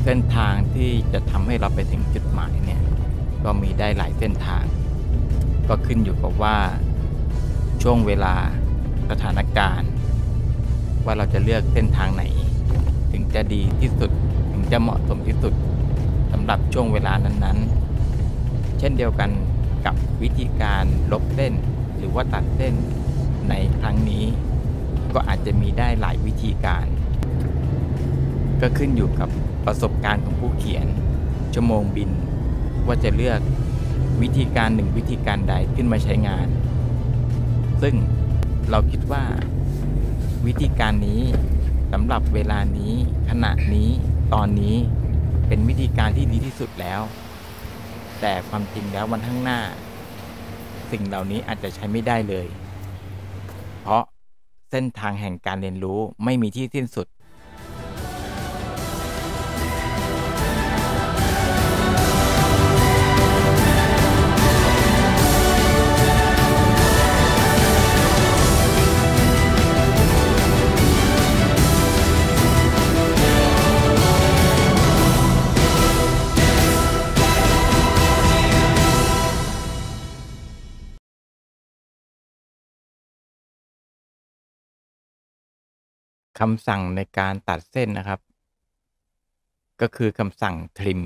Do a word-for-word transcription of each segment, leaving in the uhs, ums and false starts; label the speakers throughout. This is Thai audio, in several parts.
Speaker 1: เส้นทางที่จะทำให้เราไปถึงจุดหมายเนี่ยก็มีได้หลายเส้นทางก็ขึ้นอยู่กับว่าช่วงเวลาสถานการณ์ว่าเราจะเลือกเส้นทางไหนถึงจะดีที่สุดถึงจะเหมาะสมที่สุดสำหรับช่วงเวลานั้นๆเช่นเดียวกันกับวิธีการลบเส้นหรือว่าตัดเส้นในครั้งนี้ก็อาจจะมีได้หลายวิธีการก็ขึ้นอยู่กับประสบการณ์ของผู้เขียนชั่วโมงบินว่าจะเลือกวิธีการหนึ่งวิธีการใดขึ้นมาใช้งานซึ่งเราคิดว่าวิธีการนี้สำหรับเวลานี้ขณะนี้ตอนนี้เป็นวิธีการที่ดีที่สุดแล้วแต่ความจริงแล้ววันข้างหน้าสิ่งเหล่านี้อาจจะใช้ไม่ได้เลยเพราะเส้นทางแห่งการเรียนรู้ไม่มีที่สิ้นสุดคำสั่งในการตัดเส้นนะครับก็คือคำสั่ง trim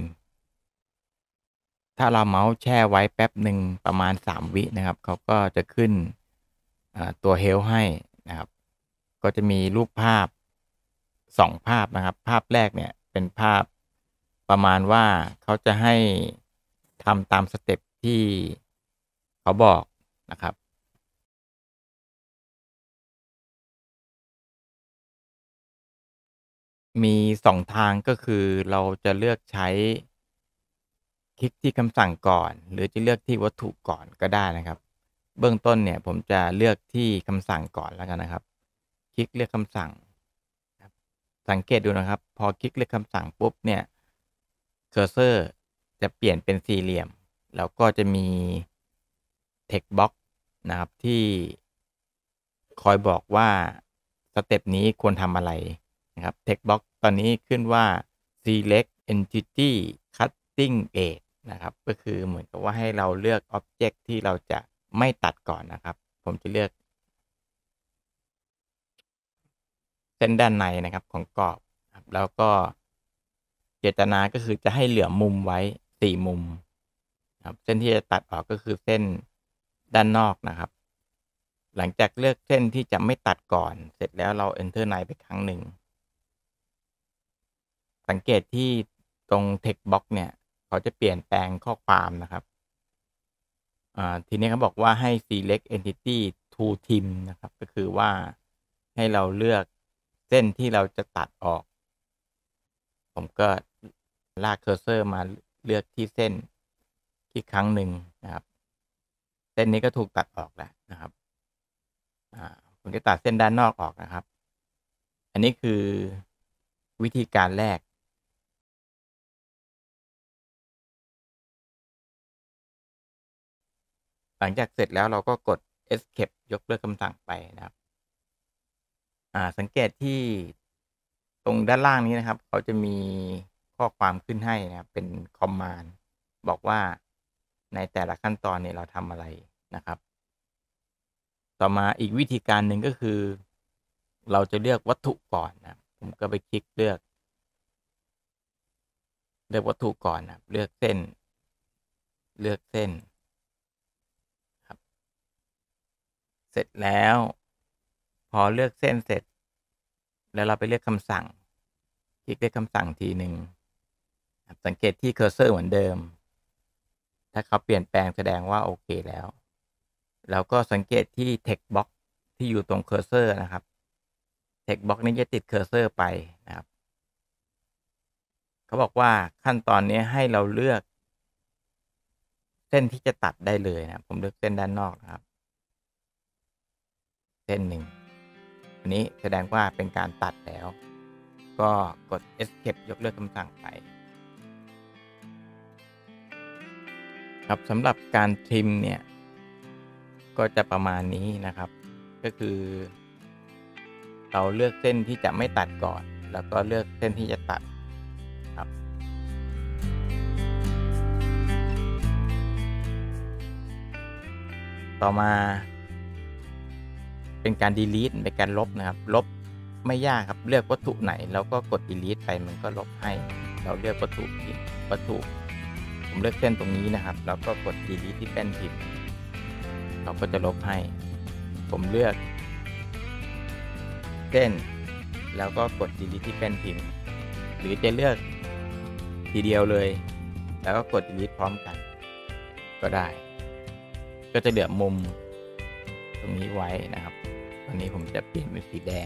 Speaker 1: ถ้าเราเมาส์แช่ไว้แป๊บหนึ่งประมาณสามวินะครับเขาก็จะขึ้นตัว help ให้นะครับก็จะมีรูปภาพสองภาพนะครับภาพแรกเนี่ยเป็นภาพประมาณว่าเขาจะให้ทำตามสเต็ปที่เขาบอกนะครับมีสองทางก็คือเราจะเลือกใช้คลิกที่คำสั่งก่อนหรือจะเลือกที่วัตถุก่อนก็ได้นะครับเบื้องต้นเนี่ยผมจะเลือกที่คำสั่งก่อนแล้วกันนะครับคลิกเลือกคำสั่งสังเกตดูนะครับพอคลิกเลือกคำสั่งปุ๊บเนี่ยเคอร์เซอร์จะเปลี่ยนเป็นสี่เหลี่ยมแล้วก็จะมี text box นะครับที่คอยบอกว่าสเต็ปนี้ควรทำอะไรนะครับ text box ตอนนี้ขึ้นว่า select entity cutting edge นะครับก็คือเหมือนกับว่าให้เราเลือก object ที่เราจะไม่ตัดก่อนนะครับผมจะเลือกเส้นด้านในนะครับของกรอบแล้วก็เจตนาก็คือจะให้เหลือมุมไว้สี่มุมครับเส้นที่จะตัดออกก็คือเส้นด้านนอกนะครับหลังจากเลือกเส้นที่จะไม่ตัดก่อนเสร็จแล้วเรา enter ในไปครั้งหนึ่งสังเกตที่ตรง text box เนี่ยเขาจะเปลี่ยนแปลงข้อความนะครับอ่าทีนี้เขาบอกว่าให้ select entity to trim นะครับก็คือว่าให้เราเลือกเส้นที่เราจะตัดออกผมก็ลากเคอร์เซอร์มาเลือกที่เส้นอีกครั้งหนึ่งนะครับเส้นนี้ก็ถูกตัดออกแล้วนะครับอ่าผมจะตัดเส้นด้านนอกออกนะครับอันนี้คือวิธีการแรกหลังจากเสร็จแล้วเราก็กด escape ยกเลิกคำสั่งไปนะครับอ่าสังเกตที่ตรงด้านล่างนี้นะครับเขาจะมีข้อความขึ้นให้นะครับเป็นคอมมานด์บอกว่าในแต่ละขั้นตอนเนี่ยเราทำอะไรนะครับต่อมาอีกวิธีการหนึ่งก็คือเราจะเลือกวัตถุก่อนนะผมก็ไปคลิกเลือกเลือกวัตถุก่อนนะเลือกเส้นเลือกเส้นครับเสร็จแล้วพอเลือกเส้นเสร็จแล้วเราไปเลือกคำสั่งคลิกเลือกคำสั่งทีหนึ่งสังเกตที่เคอร์เซอร์เหมือนเดิมถ้าเขาเปลี่ยนแปลงแสดงว่าโอเคแล้วแล้วก็สังเกตที่ text box ที่อยู่ตรงเคอร์เซอร์นะครับ text box นี้จะติดเคอร์เซอร์ไปนะครับเขาบอกว่าขั้นตอนนี้ให้เราเลือกเส้นที่จะตัดได้เลยนะผมเลือกเส้นด้านนอกนะครับเส้นหนึ่งอันนี้แสดงว่าเป็นการตัดแล้วก็กด escape ยกเลิกคำสั่งไปครับสำหรับการทริมเนี่ยก็จะประมาณนี้นะครับก็คือเราเลือกเส้นที่จะไม่ตัดก่อนแล้วก็เลือกเส้นที่จะตัดครับต่อมาเป็นการ delete เป็นการลบนะครับลบไม่ยากครับเลือกวัตถุไหนแล้วก็กด delete ไปมันก็ลบให้เราเลือกวัตถุที่วัตถุผมเลือกเส้นตรงนี้นะครับแล้วก็กด delete ที่แป้นพิมพ์เราก็จะลบให้ผมเลือกเส้นแล้วก็กด delete ที่แป้นพิมพ์หรือจะเลือกทีเดียวเลยแล้วก็กด delete พร้อมกันก็ได้ก็จะเหลือมุมตรงนี้ไว้นะครับตอนนี้ผมจะเปลี่ยนเป็นสีแดง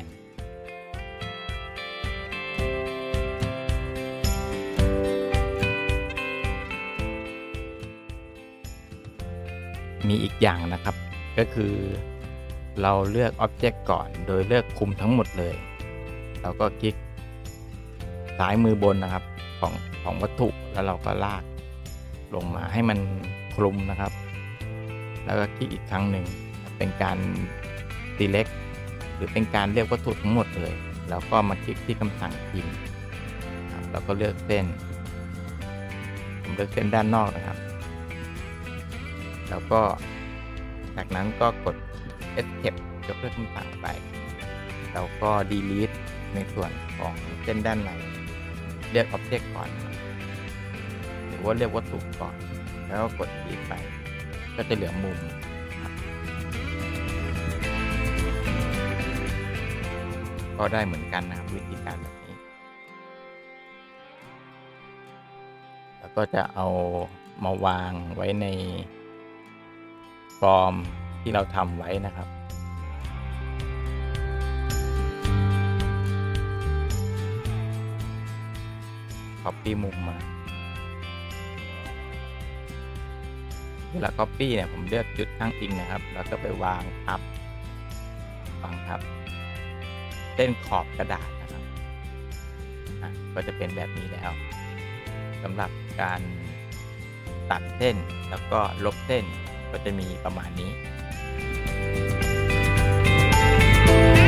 Speaker 1: มีอีกอย่างนะครับก็คือเราเลือก Object ก่อนโดยเลือกคุมทั้งหมดเลยเราก็คลิกซ้ายมือบนนะครับของของวัตถุแล้วเราก็ลากลงมาให้มันคลุมนะครับแล้วก็คลิกอีกครั้งหนึ่งเป็นการ select หรือเป็นการเลือกวัตถุทั้งหมดเลยแล้วก็มาคลิกที่คำสั่งพิมพ์แล้วก็เลือกเส้นผมเลือกเส้นด้านนอกนะครับแล้วก็จากนั้นก็กด escape ยกเลิกคำสั่งไปแล้วก็ delete ในส่วนของเส้นด้านในเลือก object ก่อนหรือว่าเลือกวัตถุก่อนแล้วก็กด delete ไปก็จะเหลือมุมก็ได้เหมือนกันนะครับวิธีการแบบนี้แล้วก็จะเอามาวางไว้ในฟอร์มที่เราทำไว้นะครับcopy มุมมาเวลา copy เนี่ยผมเลือกจุดข้างอิงนะครับแล้วก็ไปวางทับวางทับเส้นขอบกระดาษนะครับก็จะเป็นแบบนี้แล้วสำหรับการตัดเส้นแล้วก็ลบเส้นก็จะมีประมาณนี้